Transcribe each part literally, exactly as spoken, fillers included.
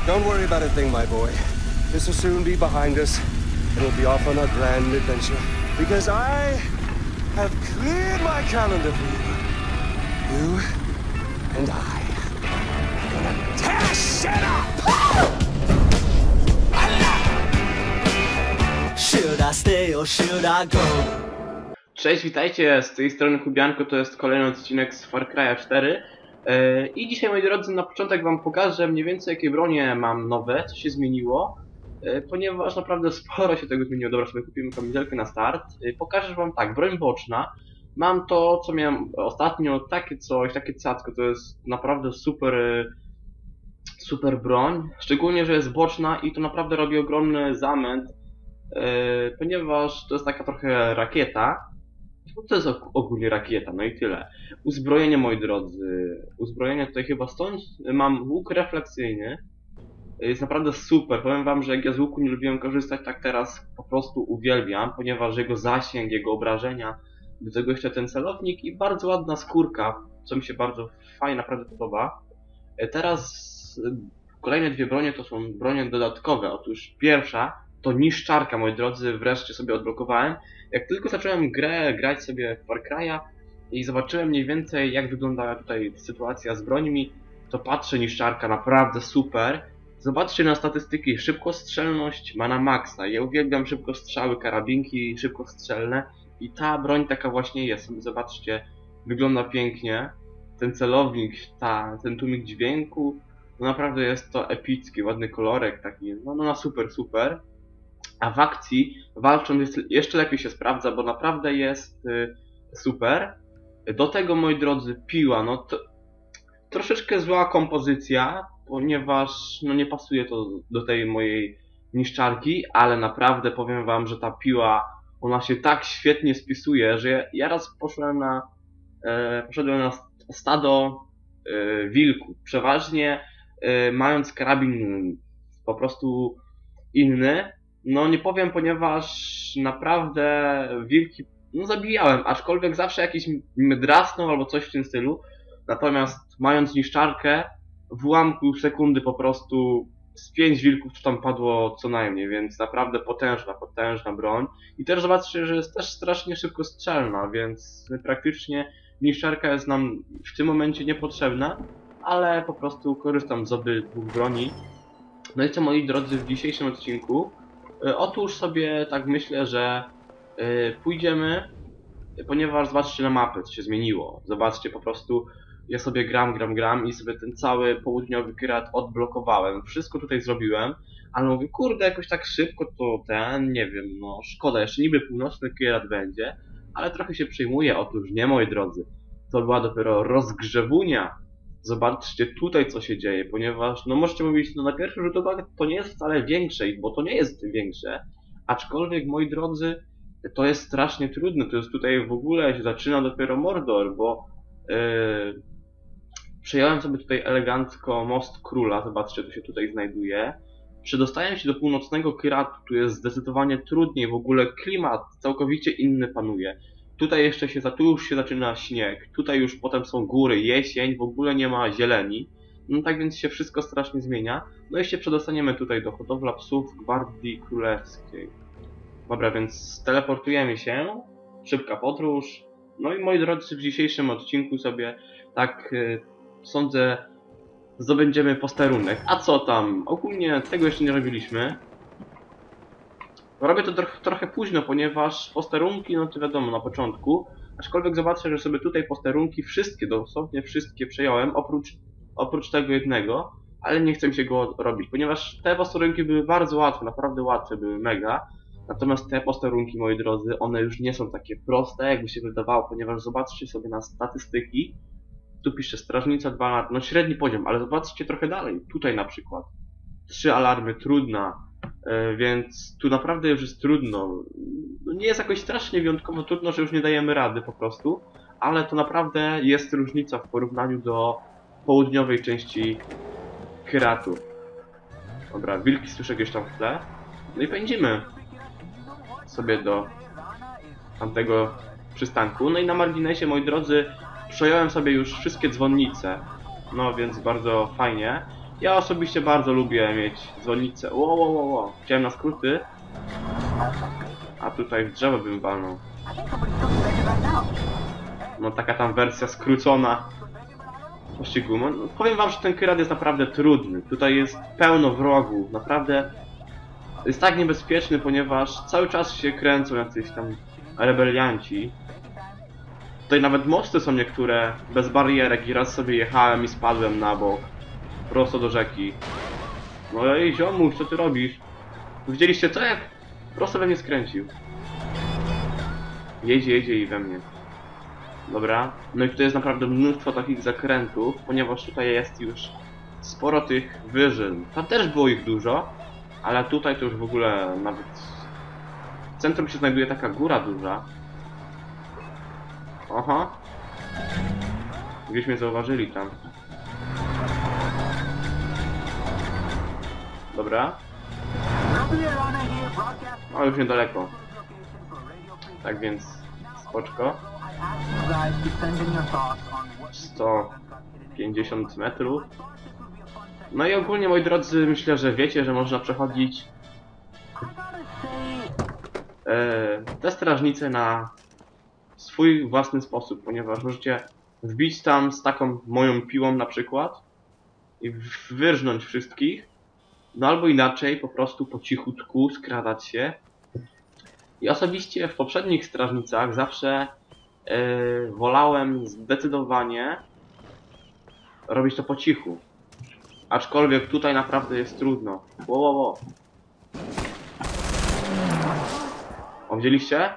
Don't worry about a thing, my boy. This will soon be behind us, and we'll be off on our grand adventure. Because I have cleared my calendar for you. You and I are gonna tear shit up! Should I stay or should I go? Cześć, witajcie, z tej strony Kubianko, to jest kolejny odcinek z Far Cry'a cztery. Yy, I dzisiaj, moi drodzy, na początek wam pokażę mniej więcej, jakie bronie mam nowe, co się zmieniło. Yy, ponieważ naprawdę sporo się tego zmieniło. Dobra, sobie kupimy kamizelkę na start. Yy, pokażę wam tak, broń boczna. Mam to, co miałem ostatnio, takie coś, takie cacko, to jest naprawdę super, yy, super broń. Szczególnie, że jest boczna i to naprawdę robi ogromny zamęt, yy, ponieważ to jest taka trochę rakieta. To jest ogólnie rakieta, no i tyle. Uzbrojenie, moi drodzy. Uzbrojenie tutaj chyba stąd. Mam łuk refleksyjny. Jest naprawdę super. Powiem wam, że jak ja z łuku nie lubiłem korzystać, tak teraz po prostu uwielbiam, ponieważ jego zasięg, jego obrażenia, do tego jeszcze ten celownik i bardzo ładna skórka, co mi się bardzo fajnie naprawdę podoba. Teraz kolejne dwie bronie to są bronie dodatkowe. Otóż pierwsza to niszczarka, moi drodzy, wreszcie sobie odblokowałem. Jak tylko zacząłem grę, grać sobie w Far Cry'a i zobaczyłem mniej więcej, jak wygląda tutaj sytuacja z brońmi, to patrzę, niszczarka naprawdę super. Zobaczcie na statystyki, szybkostrzelność ma na maksa. Ja uwielbiam szybkostrzały, karabinki szybkostrzelne i ta broń taka właśnie jest. Zobaczcie, wygląda pięknie. Ten celownik, ta, ten tłumik dźwięku, no naprawdę jest to epicki, ładny kolorek taki, no, no super, super. A w akcji walcząc jeszcze lepiej się sprawdza, bo naprawdę jest y, super. Do tego, moi drodzy, piła, no to troszeczkę zła kompozycja, ponieważ no nie pasuje to do tej mojej niszczarki, ale naprawdę powiem wam, że ta piła, ona się tak świetnie spisuje, że ja, ja raz poszedłem na, e, poszedłem na stado e, wilków, przeważnie e, mając karabin po prostu inny. No nie powiem, ponieważ naprawdę wilki no zabijałem, aczkolwiek zawsze jakiś mnie drasnął albo coś w tym stylu. Natomiast mając niszczarkę, w ułamku sekundy po prostu z pięć wilków to tam padło co najmniej, więc naprawdę potężna, potężna broń. I też zobaczcie, że jest też strasznie szybko strzelna, więc praktycznie niszczarka jest nam w tym momencie niepotrzebna, ale po prostu korzystam z obydwu broni. No i co, moi drodzy, w dzisiejszym odcinku? Otóż sobie tak myślę, że yy, pójdziemy, ponieważ zobaczcie na mapę, co się zmieniło. Zobaczcie, po prostu ja sobie gram, gram, gram i sobie ten cały południowy Kyrat odblokowałem. Wszystko tutaj zrobiłem, ale mówię, kurde, jakoś tak szybko to ten, nie wiem, no szkoda, jeszcze niby północny Kyrat będzie, ale trochę się przejmuję. Otóż nie, moi drodzy, to była dopiero rozgrzewunia. Zobaczcie tutaj, co się dzieje, ponieważ, no możecie mówić, no na pierwszy rzut uwagi to nie jest wcale większe, bo to nie jest większe, aczkolwiek, moi drodzy, to jest strasznie trudne, to jest tutaj w ogóle się zaczyna dopiero Mordor, bo yy, przejąłem sobie tutaj elegancko Most Króla, zobaczcie, to się tutaj znajduje. Przedostałem się do północnego Kyratu, tu jest zdecydowanie trudniej, w ogóle klimat całkowicie inny panuje. Tutaj jeszcze się, tu już się zaczyna śnieg, tutaj już potem są góry, jesień, w ogóle nie ma zieleni. No tak więc się wszystko strasznie zmienia. No i się przedostaniemy tutaj do hodowla psów Gwardii Królewskiej. Dobra, więc teleportujemy się, szybka podróż. No i moi drodzy, w dzisiejszym odcinku sobie tak yy, sądzę zdobędziemy posterunek. A co tam? Ogólnie tego jeszcze nie robiliśmy. Robię to trochę, trochę późno, ponieważ posterunki, no to wiadomo, na początku. Aczkolwiek zobaczę, że sobie tutaj posterunki wszystkie, dosłownie wszystkie przejąłem, oprócz, oprócz tego jednego. Ale nie chcę się go robić, ponieważ te posterunki były bardzo łatwe, naprawdę łatwe, były mega. Natomiast te posterunki, moi drodzy, one już nie są takie proste, jakby się wydawało, ponieważ zobaczcie sobie na statystyki. Tu pisze strażnica dwa alarmy, no średni poziom, ale zobaczcie trochę dalej. Tutaj na przykład trzy alarmy, trudna. Yy, więc tu naprawdę już jest trudno. No nie jest jakoś strasznie wyjątkowo trudno, że już nie dajemy rady po prostu. Ale to naprawdę jest różnica w porównaniu do południowej części Kyratu. Dobra, wilki słyszę gdzieś tam w tle. No i pędzimy sobie do tamtego przystanku. No i na marginesie, moi drodzy, przejąłem sobie już wszystkie dzwonnice. No więc bardzo fajnie. Ja osobiście bardzo lubię mieć dzwonnicę. Ło, ło, ło, ło. Chciałem na skróty. A tutaj w drzewo bym walnął. No taka tam wersja skrócona pościgu. No, powiem wam, że ten Kyrat jest naprawdę trudny. Tutaj jest pełno wrogów. Naprawdę jest tak niebezpieczny, ponieważ cały czas się kręcą jacyś tam rebelianci. Tutaj nawet mosty są niektóre bez barierek i raz sobie jechałem i spadłem na bok. Prosto do rzeki. No ej ziomuś, co ty robisz? Widzieliście co, jak prosto we mnie skręcił. Jedzie, jedzie i we mnie. Dobra. No i tutaj jest naprawdę mnóstwo takich zakrętów, ponieważ tutaj jest już sporo tych wyżyn. Tam też było ich dużo, ale tutaj to już w ogóle nawet... W centrum się znajduje taka góra duża. Aha. Gdzieś mnie zauważyli tam. Dobra. No już niedaleko. Tak więc spoczko. sto pięćdziesiąt metrów. No i ogólnie, moi drodzy, myślę, że wiecie, że można przechodzić e, te strażnice na swój własny sposób, ponieważ możecie wbić tam z taką moją piłą na przykład i wyrżnąć wszystkich, no albo inaczej, po prostu po cichutku skradać się. I osobiście w poprzednich strażnicach zawsze yy, wolałem zdecydowanie robić to po cichu. Aczkolwiek tutaj naprawdę jest trudno. Wo, wo, wo. O, widzieliście?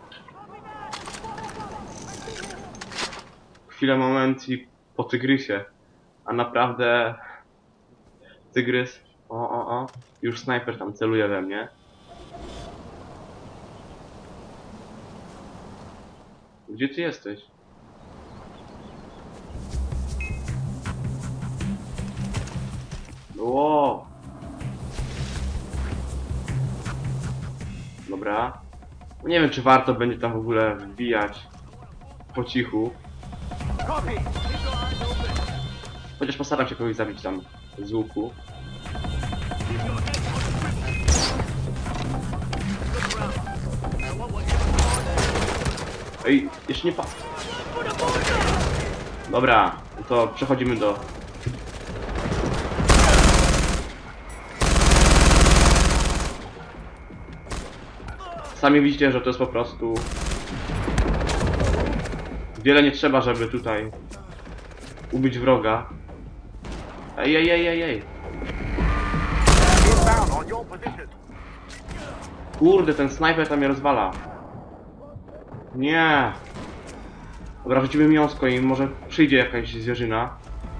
Chwilę, moment i po tygrysie. A naprawdę... Tygrys... O, o, o. Już snajper tam celuje we mnie. Gdzie ty jesteś? Ło! Dobra. Nie wiem, czy warto będzie tam w ogóle wbijać po cichu. Chociaż postaram się kogoś zabić tam z łuku. Ej, jeszcze nie pa... Dobra, to przechodzimy do... Sami widzicie, że to jest po prostu... Wiele nie trzeba, żeby tutaj ubić wroga. Ej, ej, ej, ej, ej. Kurde, ten snajper tam mnie rozwala. Nie. Dobra, rzucimy miąsko i może przyjdzie jakaś zwierzyna.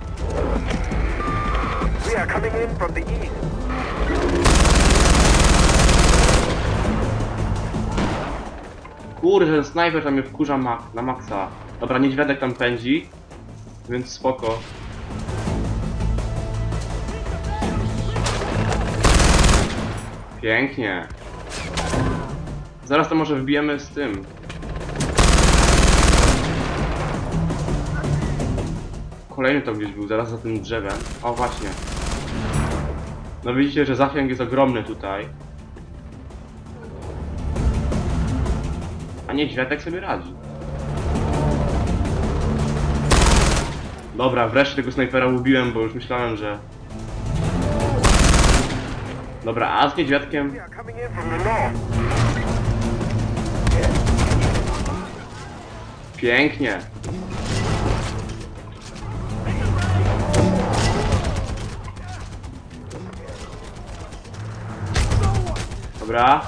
Kurde, ten snajper tam mnie wkurza mak na maksa. Dobra, niedźwiadek tam pędzi, więc spoko. Pięknie. Zaraz to może wbijemy z tym. Kolejny to gdzieś był, zaraz za tym drzewem. O, właśnie. No widzicie, że zasięg jest ogromny tutaj. A niedźwiadek sobie radzi. Dobra, wreszcie tego snajpera ubiłem, bo już myślałem, że... Dobra, a z niedźwiadkiem... Pięknie. Dobra.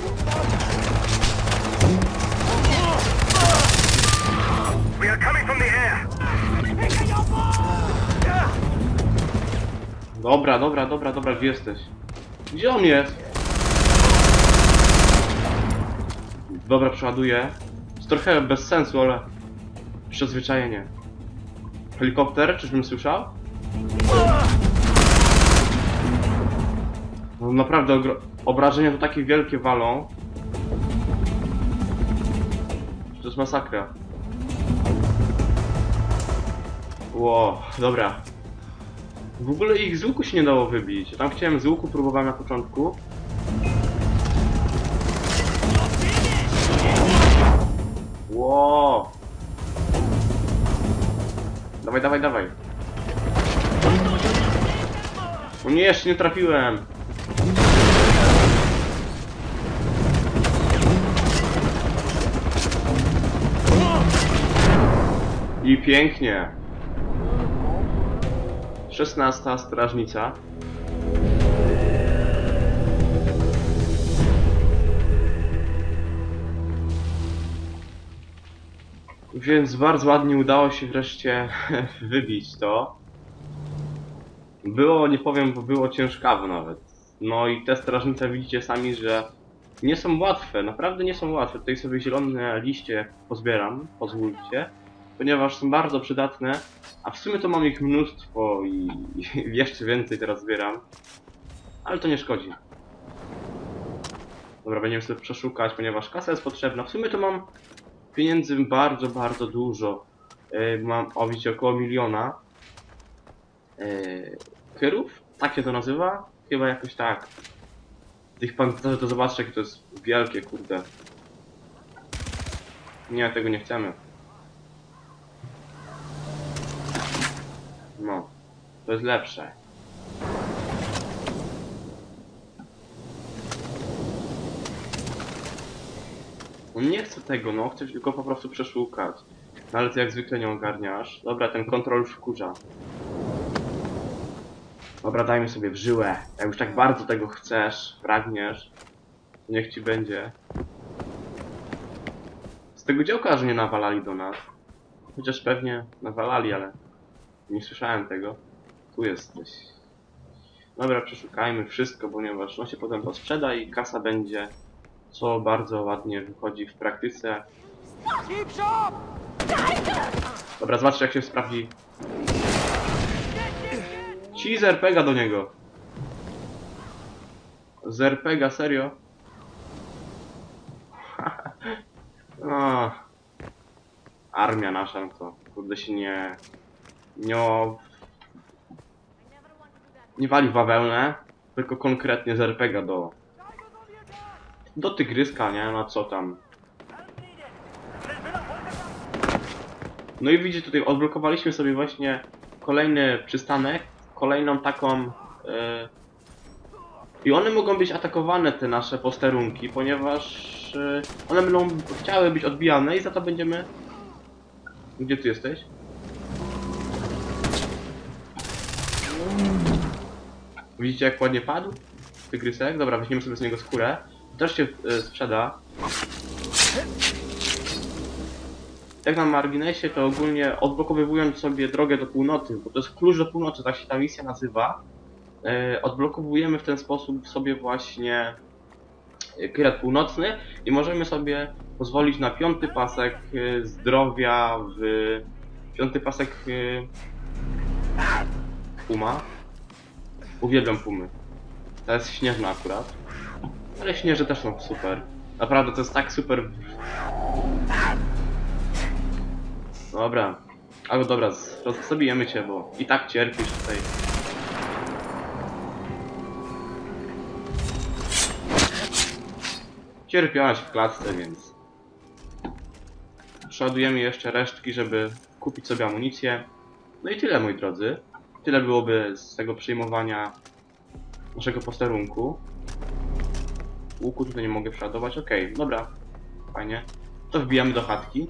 Dobra, dobra, dobra, dobra, gdzie jesteś? Gdzie on jest? Dobra, przeładuję. Jest trochę bez sensu, ale... Przyzwyczajenie. Helikopter? Czyżbym słyszał? No naprawdę obrażenia to takie wielkie walą. To jest masakra. Ło, dobra. W ogóle ich z łuku się nie dało wybić. Ja tam chciałem z łuku, próbowałem na początku. Ło! Dawaj, dawaj, dawaj. O nie, jeszcze nie trafiłem. I pięknie. Szesnasta strażnica. Więc bardzo ładnie udało się wreszcie wybić to. Było, nie powiem, bo było ciężkawo nawet. No i te strażnice widzicie sami, że nie są łatwe, naprawdę nie są łatwe. Tutaj sobie zielone liście pozbieram, pozwólcie, ponieważ są bardzo przydatne, a w sumie to mam ich mnóstwo i, i jeszcze więcej teraz zbieram. Ale to nie szkodzi. Dobra, będziemy sobie przeszukać, ponieważ kasa jest potrzebna. W sumie to mam pieniędzy bardzo, bardzo dużo. Yy, mam, o widzicie, około miliona. Yy, kyrów? Tak się to nazywa? Chyba jakoś tak. Tych pancerzy to zobaczcie, jakie to jest wielkie, kurde. Nie, tego nie chcemy. No, to jest lepsze. On nie chce tego, no, chcesz tylko po prostu przeszukać. No ale ty jak zwykle nie ogarniasz. Dobra, ten kontrol już wkurza. Dobra, dajmy sobie w żyłę. Jak już tak bardzo tego chcesz, pragniesz, to niech ci będzie. Z tego działka, że nie nawalali do nas. Chociaż pewnie nawalali, ale nie słyszałem tego. Tu jesteś. Dobra, przeszukajmy wszystko, ponieważ no się potem to sprzeda i kasa będzie, co bardzo ładnie wychodzi w praktyce. Dobra, zobaczcie jak się sprawdzi. Ci z er pe ga do niego. Z er pe ga, serio? No. Armia nasza, no to kurde się nie... Nie... Nie wali w bawełnę, tylko konkretnie z er pe ga do... Do tygryska, nie? No co tam. No i widzicie, tutaj odblokowaliśmy sobie właśnie kolejny przystanek, kolejną taką... Yy... I one mogą być atakowane, te nasze posterunki, ponieważ yy, one będą chciały być odbijane i za to będziemy... Gdzie ty jesteś? Widzicie jak ładnie padł? Tygrysek? Dobra, weźmiemy sobie z niego skórę. Też się yy, sprzeda. Tak na marginesie to ogólnie odblokowywując sobie drogę do północy, bo to jest klucz do północy, tak się ta misja nazywa. Yy, odblokowujemy w ten sposób sobie właśnie kierat północny i możemy sobie pozwolić na piąty pasek yy, zdrowia w... Piąty pasek... Yy, puma. Uwielbiam pumy. To jest śnieżna akurat. Ale śnieże też są super. Naprawdę to jest tak super... Dobra. Albo dobra, zabijemy cię, bo i tak cierpisz tutaj. Cierpiałaś w klatce, więc... Przeładujemy jeszcze resztki, żeby kupić sobie amunicję. No i tyle, moi drodzy. Tyle byłoby z tego przejmowania naszego posterunku. Łuku tutaj nie mogę przeładować. Okej, okay, dobra. Fajnie. To wbijamy do chatki.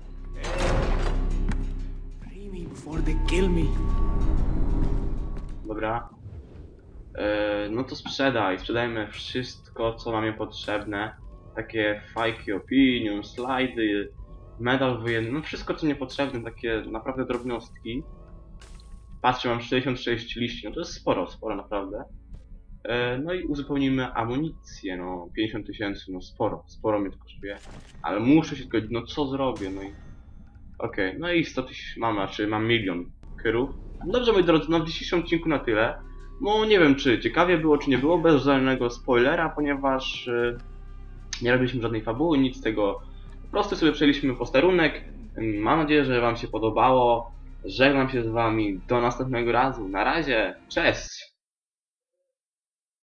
Dobra. Yy, no to sprzedaj. Sprzedajmy wszystko, co nam jest potrzebne. Takie fajki, opinion, slajdy, medal wojenny. No wszystko, co niepotrzebne. Takie naprawdę drobnostki. Patrzę, mam sześćdziesiąt sześć liści. No to jest sporo, sporo naprawdę. Yy, no i uzupełnimy amunicję. No pięćdziesiąt tysięcy, no sporo. Sporo mnie to kosztuje. Ale muszę się zgodzić. No co zrobię? No i... Okej, okay. No i sto tysięcy mam, znaczy mam milion kyrów. Dobrze, moi drodzy, no w dzisiejszym odcinku na tyle. No nie wiem, czy ciekawie było, czy nie było, bez żadnego spoilera, ponieważ yy, nie robiliśmy żadnej fabuły, nic z tego. Po prostu sobie przejęliśmy posterunek. Mam nadzieję, że wam się podobało. Żegnam się z wami. Do następnego razu. Na razie. Cześć!